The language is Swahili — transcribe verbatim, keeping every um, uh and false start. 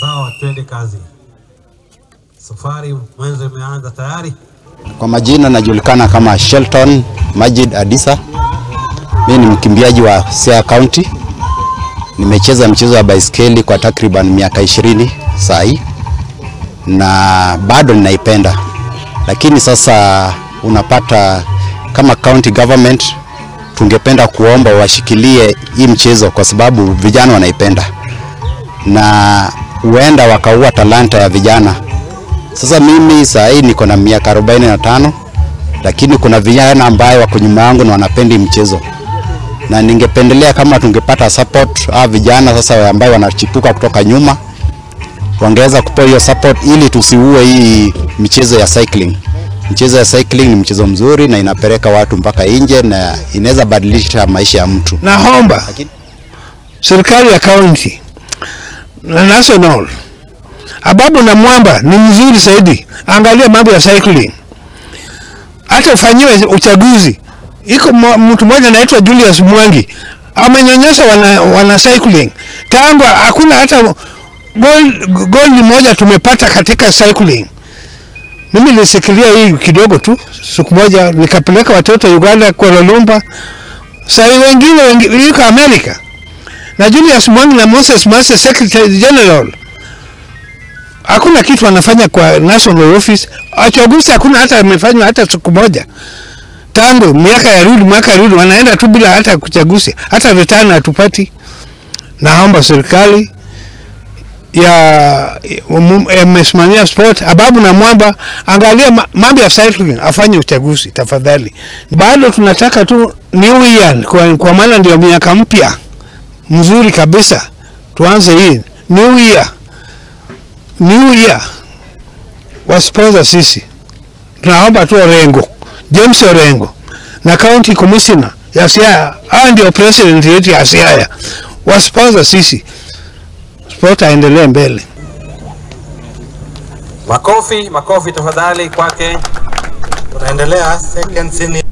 Sawa, twende kazi. Safari mwanzo imeanza tayari. Kwa majina najulikana kama Shelton Majid Adisa. Mimi ni mkimbiaji wa Siaya County. Nimecheza mchezo wa baiskeli kwa takriban miaka ishirini saa hii na bado ninaipenda. Lakini sasa unapata kama county government tungependa kuomba washikilie hii mchezo kwa sababu vijana wanaipenda. Na huenda wakaua talanta ya vijana. Sasa mimi saa hii niko na miaka arobaini na tano, lakini kuna vijana ambao wako nyuma yangu na wanapenda mchezo. Na ningependelea kama tungepata support ah vijana sasa ambao wanachipuka kutoka nyuma wangeweza kupewa hiyo support ili tusiue hii michezo ya cycling. Mchezo ya cycling ni mchezo mzuri na inapeleka watu mpaka nje na inaweza badilisha maisha ya mtu. Naomba lakini serikali ya county na national Ababu na Mwamba ni mzuri zaidi. Angalia mambo ya cycling. Hata ufanyiwe uchaguzi. Iko mtu mmoja anaitwa Julius Mwangi. Amenyonyesha wana, wana cycling. Tangu hakuna hata gold gold moja tumepata katika cycling. Mimi nilisikilia hii kidogo tu. Siku moja nikapeleka watoto Uganda kwa Lumpur. Sasa wengine wengine yuko Amerika. Na Julius Mwangi na Moses Mase Secretary General. Hakuna kitu wanafanya kwa national office. Uchaguzi hakuna hata amefanywa hata siku moja. Tangu miaka ya rudi miaka ya rudi wanaenda tu bila hata kuchaguzi. Hata return hatupati. Naomba serikali ya mmesimamia sport Ababu na Mwamba angalia mambo ya cycling afanye uchaguzi tafadhali. Bado tunataka tu new year kwa, kwa maana ndio miaka mpya mzuri kabisa. Tuanze hii new year. New year wasponsa sisi. Tunaomba tu Orengo, James Orengo na county commissioner ya Siaya, hao ndio president yetu ya Siaya. Wasponsa sisi. Sport aendelee mbele. Makofi, makofi tafadhali kwake. Tunaendelea second senior